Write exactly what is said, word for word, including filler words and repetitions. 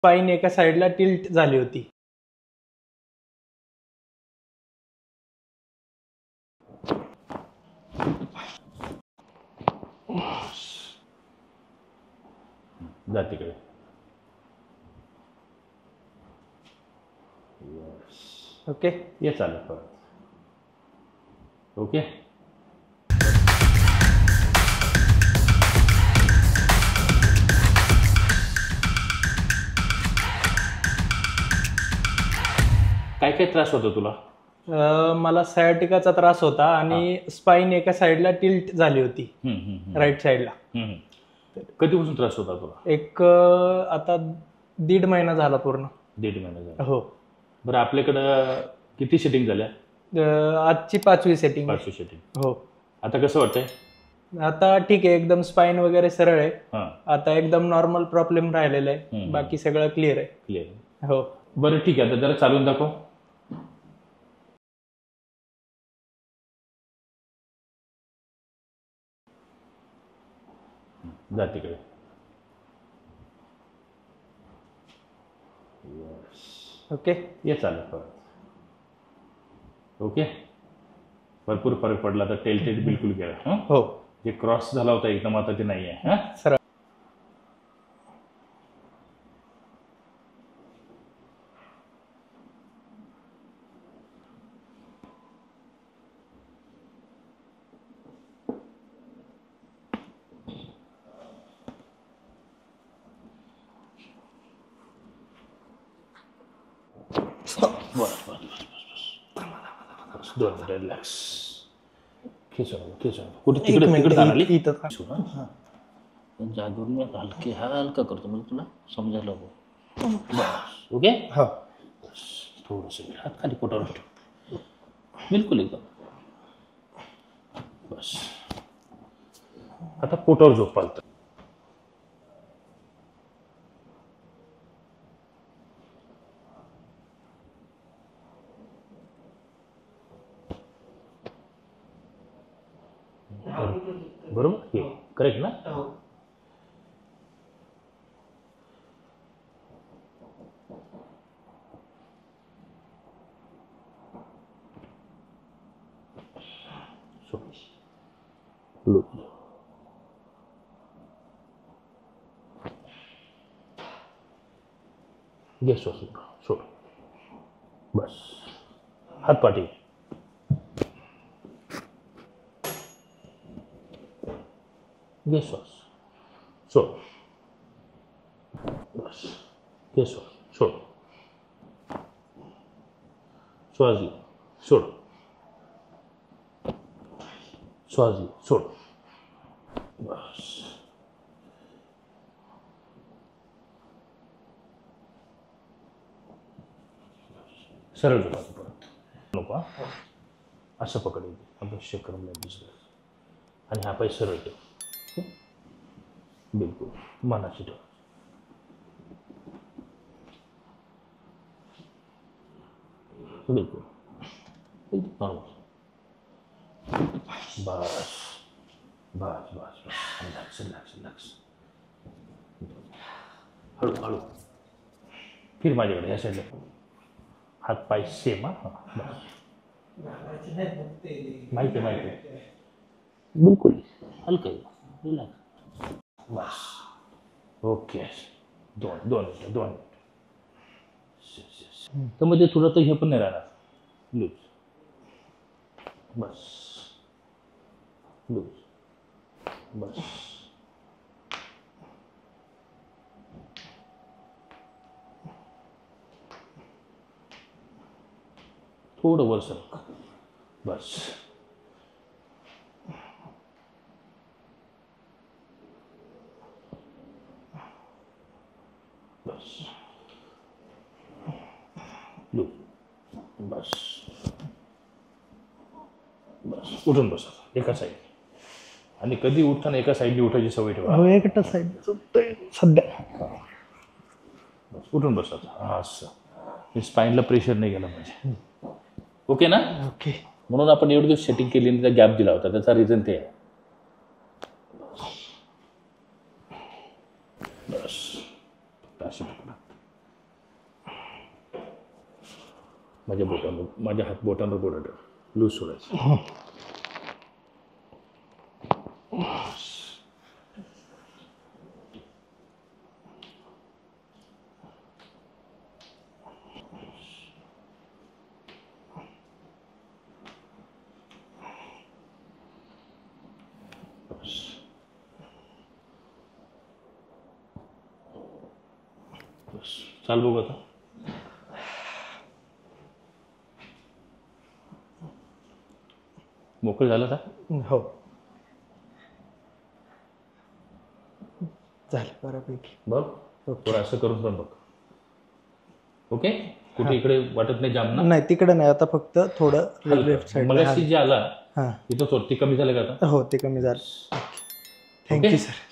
Spine एका साईडला tilt झाली होती. जा तिकडे. ओके, ये चालेल परत. ओके, काय काय त्रास होतो तुला? अं, मला सायटिकाचा त्रास होता आणि स्पाइन एका साईडला टिल्ट झाली होती, हम्म, हम्म, हम्म. राईट साईडला. हम्म. कधीपासून त्रास होता तुला? एक अं, आता दीड महिना झाला पूर्ण. दीड महिना झाला. हो. बरं, आपल्याकडं किती सेटिंग झाल्या? अं, आजची पाचवी सेटिंग. पाचवी सेटिंग. हो. आता कसं वाटतंय? आता ठीक आहे, एकदम स्पाइन वगैरे सरळ आहे. हां, आता एकदम नॉर्मल प्रॉब्लेम राहिलेला आहे, हम्म. बाकी सगळं क्लिअर आहे. क्लिअर. हो. बरं ठीक आहे, आता जरा चालून दाखव. जा तिकडे. ओके, ये चालेल परत. ओके, भरपूर फरक पडला. तर टेल्टेड बिलकुल गेला. हं? हो. जे क्रॉस झाला होता एकदम, आता ते नाही आहे. हं? सरळ. बस बस बस बस बस. दोन मिनिट रिलॅक्स. खेचून खेचून कुठे तिकडे तिकडे जाणार जागरून हलके हलका करतो म्हणजे तुला समजायला हवं. बस. ओके. हो. थोडंसं हात खाली पोटावर ठेव. बिलकुल एकदम. बस. आता पोटावर झोप पालतं. बरोबर, हे करेक्ट ना? घे श्वास, सोड. बस, हात पाठी. घे श्वास, सोड. बस, घे श्वास, सोड. श्वास घे, सोड. श्वास घे, सोड. बस. सरळ झोपायचं परत. नको हा. असं पकडायचं. आपण शेक करून दुसरं. आणि हा पाय सरळ ठेव. बिलकुल मनाची ठेव. बिलकुल नॉर्मल. बस बस बस बस. Relax relax relax. हळू हळू फिर माझ्याकडे या साईडला. हात पाय सेम. हा बस. माहिती आहे माहिती आहे. बिलकुल हलकं रिलॅक्स. बस. ओके. दोन दोन मिनटं दोन मिनटं. तर मध्ये थोडं तर हे पण नाही राहणार. लूज. बस. लूज. बस. थोडं वर सरक. बस. बस. लूज. बस. बस. उठून बसा एका साईड. आणि कधी उठताना एका साईडने उठायची सवय ठेवा. हो, एकटा साईड सध्या. बस उठून बसायचं. हा असं. स्पाईनला प्रेशर नाही गेला म्हणजे. ओके ना? ओके. म्हणून आपण एवढे दिवस सेटिंग केली आणि गॅप दिला होता. त्याचा रिझन ते आहे. बस. अशी पकडा. माझ्या बोटांवर माझ्या हात बोटांवर बोट ठेव लूज सोडायचं बस चाल बघू आता मोकळं झालं का हो झालं बऱ्यापैकी. बघ थोडं असं करून पण बघ. ओके कुठे इकडे वाटत नाही जाम ना. नाही तिकडे नाही आता फक्त थोडं लेफ्ट साईड. मग जे आला हां तिथं थोडं ते कमी झालं का आता. हो ते कमी झालं. Thank you sir.